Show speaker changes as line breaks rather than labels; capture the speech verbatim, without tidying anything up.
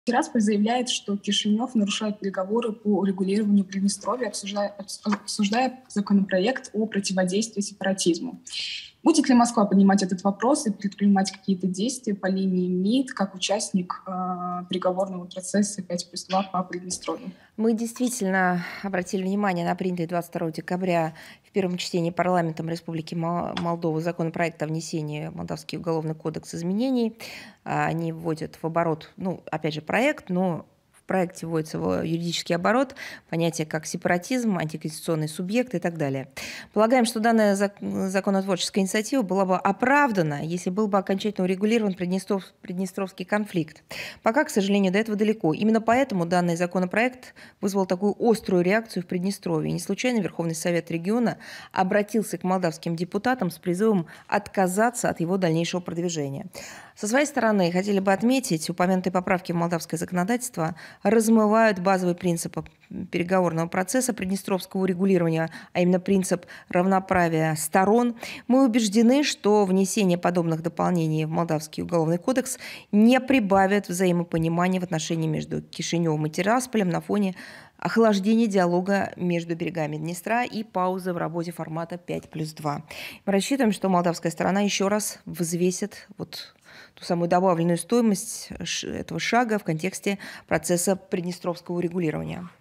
Тирасполь заявляет, что Кишинев нарушает переговоры по урегулированию Приднестровья, обсуждая, обсуждая законопроект о противодействии сепаратизму. Будет ли Москва поднимать этот вопрос и предпринимать какие-то действия по линии МИД как участник э, переговорного процесса пять плюс два по Приднестровью?
Мы действительно обратили внимание на принятый двадцать второго декабря в первом чтении парламентом Республики Молдова законопроект о внесении в Молдавский уголовный кодекс изменений. Они вводят в оборот, ну, опять же, проект, но в проекте вводится в юридический оборот понятия как сепаратизм, антиконституционный субъект и так далее. Полагаем, что данная законотворческая инициатива была бы оправдана, если был бы окончательно урегулирован Приднестров, Приднестровский конфликт. Пока, к сожалению, до этого далеко. Именно поэтому данный законопроект вызвал такую острую реакцию в Приднестровье. Не случайно Верховный Совет региона обратился к молдавским депутатам с призывом отказаться от его дальнейшего продвижения. Со своей стороны, хотели бы отметить, упомянутые поправки в молдавское законодательство размывают базовый принцип переговорного процесса приднестровского урегулирования, а именно принцип равноправия сторон. Мы убеждены, что внесение подобных дополнений в Молдавский уголовный кодекс не прибавит взаимопонимания в отношении между Кишиневым и Тирасполем на фоне охлаждения диалога между берегами Днестра и паузы в работе формата пять плюс два. Мы рассчитываем, что молдавская сторона еще раз взвесит вот ту самую добавленную стоимость этого шага в контексте процесса приднестровского урегулирования.